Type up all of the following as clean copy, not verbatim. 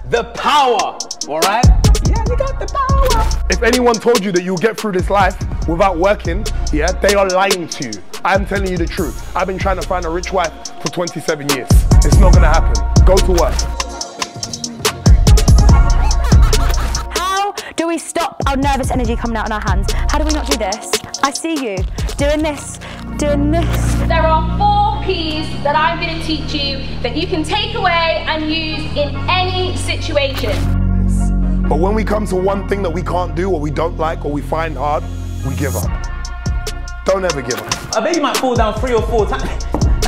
the power, all right? Yeah, you got the power. If anyone told you that you'll get through this life without working, yeah, they are lying to you. I'm telling you the truth. I've been trying to find a rich wife for 27 years. It's not gonna happen. Go to work. How do we stop our nervous energy coming out in our hands? How do we not do this? I see you doing this, doing this. There are 4 P's that I'm going to teach you that you can take away and use in any situation. But when we come to one thing that we can't do or we don't like or we find hard, we give up. Don't ever give up. A baby might fall down 3 or 4 times.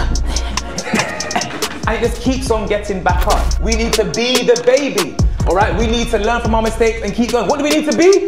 And it just keeps on getting back up. We need to be the baby, all right? We need to learn from our mistakes and keep going. What do we need to be?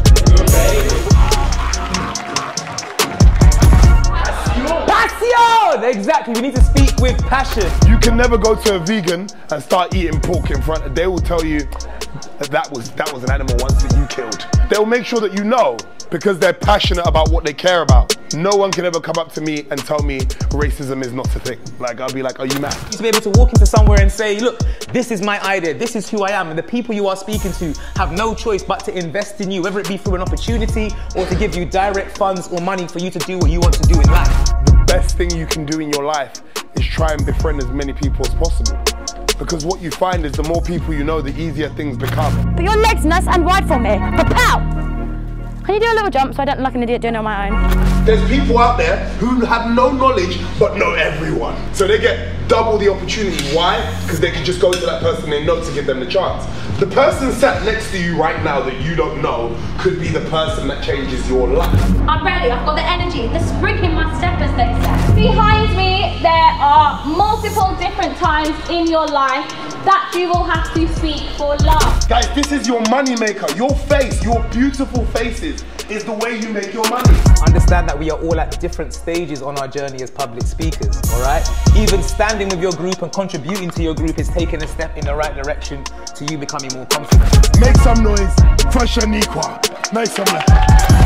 Passion! Exactly, we need to speak with passion. You can never go to a vegan and start eating pork in front of, they will tell you that was an animal once that you killed. They'll make sure that you know because they're passionate about what they care about. No one can ever come up to me and tell me racism is not a thing. Like, I'll be like, are you mad? To be able to walk into somewhere and say, look, this is my idea, this is who I am, and the people you are speaking to have no choice but to invest in you, whether it be through an opportunity or to give you direct funds or money for you to do what you want to do in life. The best thing you can do in your life is try and befriend as many people as possible. Because what you find is the more people you know, the easier things become. But your leg's nice and wide for me. Pow! Can you do a little jump so I don't look like an idiot doing it on my own? There's people out there who have no knowledge but know everyone. So they get double the opportunity. Why? Because they can just go to that person they know to give them the chance. The person sat next to you right now that you don't know could be the person that changes your life. I'm ready, I've got the energy, the spring in my step, as they say. Behind me, there are multiple different times in your life that you will have to speak for love. Guys, this is your money maker. Your face, your beautiful faces is the way you make your money. Understand that we are all at different stages on our journey as public speakers, all right? Even standing with your group and contributing to your group is taking a step in the right direction to you becoming more confident. Make some noise, fresh and equal. Make some noise.